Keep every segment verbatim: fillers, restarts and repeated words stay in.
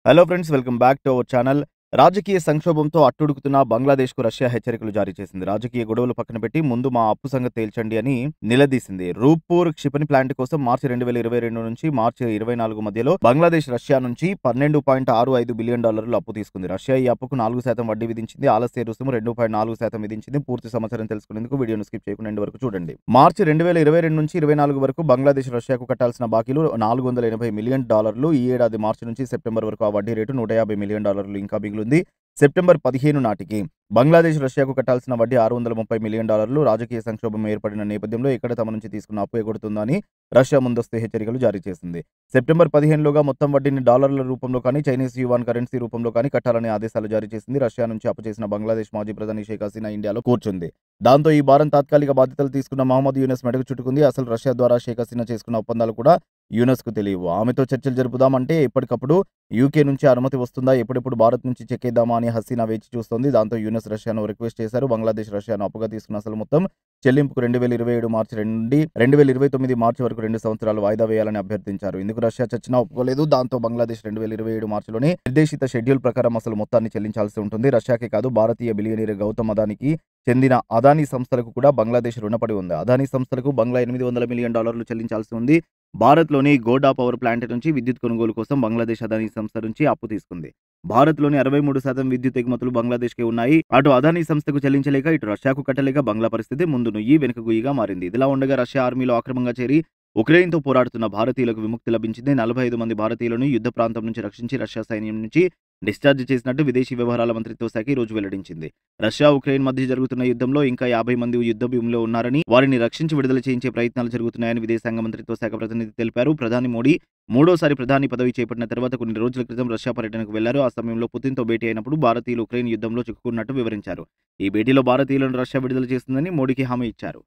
Hello friends, welcome back to our channel. రాజకీయ సంక్షోభంతో అట్టుడుకుతున్న బంగ్లాదేశ్‌కు Russia హెచ్చరికలు జారీ చేసింది. రాజకీయ గొడవలు పక్కన పెట్టి ముందు మా అప్పు సంగతి తేల్చండి అని నిలదీసింది. రూప్పూర్ క్షిపణి ప్లాంట్ కోసం మార్చి రెండు వేల ఇరవై రెండు నుంచి మార్చి ఇరవై నాలుగు మధ్యలో బంగ్లాదేశ్ రష్యా నుంచి పన్నెండు పాయింట్ ఆరు ఐదు బిలియన్ డాలర్లు అప్పు తీసుకుంది. రష్యా ఈ అప్పుకు నాలుగు శాతం వడ్డీ విధించింది. ఆలస్య రుసుము రెండు పాయింట్ నాలుగు శాతం విధించింది. పూర్తి సమాచారం తెలుసుకునేందుకు వీడియోను స్కిప్ చేయకుండా ఎండ్ వరకు చూడండి. మార్చి రెండు వేల ఇరవై రెండు నుంచి ఇరవై నాలుగు వరకు బంగ్లాదేశ్ రష్యాకు కట్టాల్సిన బాకీలు నాలుగు వందల ఎనభై మిలియన్ డాలర్లు. ఈ ఏడాది మార్చి నుంచి సెప్టెంబర్ వరకు ఆ వడ్డీ రేటు నూట యాభై మిలియన్ డాలర్లు ఇంకా మిగిలింది. సెప్టెంబర్ పదిహేను నాటికి బంగ్లాదేశ్ రష్యాకు కట్టాల్సిన వడ్డీ ఆరు వందల ముప్పై మిలియన్ డాలర్లు. రాజకీయ సంక్షోభం ఏర్పడిన నేపథ్యంలో ఎక్కడ తమ నుంచి తీసుకున్న అప్పు ఎగొడుతుందని రష్యా ముందస్తు హెచ్చరికలు జారీ చేసింది. సెప్టెంబర్ పదిహేనులోగా మొత్తం వడ్డీని డాలర్ల రూపంలో కానీ చైనీస్ యువాన్ కరెన్సీ రూపంలో కానీ కట్టాలని ఆదేశాలు జారీ చేసింది. రష్యా నుంచి అప్పు చేసిన బంగ్లాదేశ్ మాజీ ప్రధాని షేక్ హసీనా ఇండియాలో కూర్చుంది. దాంతో ఈ వారం తాత్కాలిక బాధ్యతలు తీసుకున్న మహమ్మద్ యూనస్ మెడకు చుట్టుకుంది. అసలు రష్యా ద్వారా షేక్ హసీనా చేసుకున్న ఒప్పందాలు కూడా యూనస్కు తెలియవు. ఆమెతో చర్చలు జరుపుదామంటే ఎప్పటికప్పుడు యూకే నుంచి అనుమతి వస్తుందా, ఎప్పుడెప్పుడు భారత్ నుంచి చెక్కేద్దామా అని హసీనా వేచి చూస్తోంది. దాంతో యూనస్ రష్యాను రిక్వెస్ట్ చేశారు. బంగ్లాదేశ్ రష్యాను అప్పుగా తీసుకున్న అసలు మొత్తం చెల్లింపుకు రెండు వేల ఇరవై ఏడు మార్చి నుండి రెండు వేల ఇరవై తొమ్మిది మార్చి వరకు రెండు సంవత్సరాలు వాయిదా వేయాలని అభ్యర్థించారు. ఇందుకు రష్యా చచ్చినా ఒప్పుకోలేదు. దాంతో బంగ్లాదేశ్ రెండు వేల ఇరవై ఏడు మార్చిలోనే నిర్దేశిత షెడ్యూల్ ప్రకారం అసలు మొత్తాన్ని చెల్లించాల్సి ఉంటుంది. రష్యాకే కాదు, భారతీయ బిలియనీర్ గౌతమ్ అదానికి చెందిన అదానీ సంస్థలకు కూడా బంగ్లాదేశ్ రుణపడి ఉంది. అదానీ సంస్థలకు బంగ్లా ఎనిమిది వందల మిలియన్ డాలర్లు చెల్లించాల్సి ఉంది. భారత్లోని గోడా పవర్ ప్లాంట్ నుంచి విద్యుత్ కొనుగోలు కోసం బంగ్లాదేశ్ అదానీ సంస్థ నుంచి అప్పు తీసుకుంది. భారత్లోని అరవై మూడు శాతం విద్యుత్ ఎగుమతులు బంగ్లాదేశ్కే ఉన్నాయి. అటు అదానీ సంస్థకు చెల్లించలేక ఇటు రష్యాకు కట్టలేక బంగ్లా పరిస్థితి ముందు నుయ్యి వెనుక గుయ్యిగా మారింది. ఇదిలా ఉండగా రష్యా ఆర్మీలో అక్రమంగా చేరి ఉక్రెయిన్తో పోరాడుతున్న భారతీయులకు విముక్తి లభించింది. నలభై ఐదు మంది భారతీయులను యుద్ధ ప్రాంతం నుంచి రక్షించి రష్యా సైన్యం నుంచి డిశ్చార్జ్ చేసినట్టు విదేశీ వ్యవహారాల మంత్రిత్వ శాఖ ఈ రోజు వెల్లడించింది. రష్యా ఉక్రెయిన్ మధ్య జరుగుతున్న యుద్ధంలో ఇంకా యాభై మంది యుద్ధ భూమిలో ఉన్నారని, వారిని రక్షించి విడుదల చేయించే ప్రయత్నాలు జరుగుతున్నాయని విదేశాంగ మంత్రిత్వ శాఖ ప్రతినిధి తెలిపారు. ప్రధాని మోడీ మూడోసారి ప్రధాని పదవి చేపట్టిన తర్వాత కొన్ని రోజుల క్రితం రష్యా పర్యటనకు వెళ్లారు. ఆ సమయంలో పుతిన్తో భేటీ అయినప్పుడు భారతీయులు ఉక్రెయిన్ యుద్ధంలో చిక్కుకున్నట్టు వివరించారు. ఈ భేటీలో భారతీయులను రష్యా విడుదల చేస్తుందని మోడీకి హామీ ఇచ్చారు.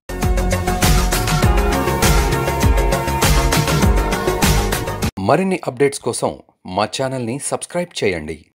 మరిన్ని అప్డేట్స్ కోసం మా ఛానల్ని సబ్స్క్రైబ్ చేయండి.